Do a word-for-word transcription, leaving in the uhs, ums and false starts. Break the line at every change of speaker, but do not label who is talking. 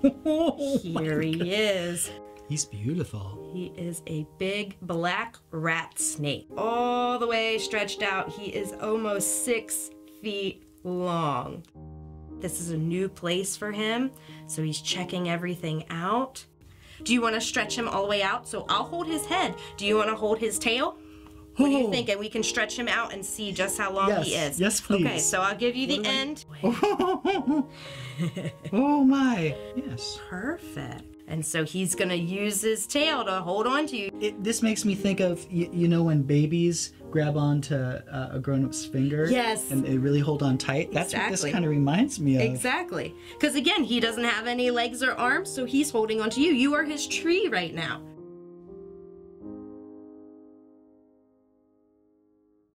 Here he is.
He's beautiful.
He is a big black rat snake. All the way stretched out. He is almost six feet long. This is a new place for him, so he's checking everything out. Do you want to stretch him all the way out? So I'll hold his head. Do you want to hold his tail? What do you think? And we can stretch him out and see just how long
yes.
he is.
Yes, please.
Okay, so I'll give you the end.
Oh my, yes.
Perfect. And so he's gonna use his tail to hold on to you.
It, this makes me think of, you, you know, when babies grab onto uh, a grown-up's finger.
Yes.
And they really hold on tight. That's
Exactly.
what this kind of reminds me of.
Exactly. Because again, he doesn't have any legs or arms, so he's holding onto you. You are his tree right now.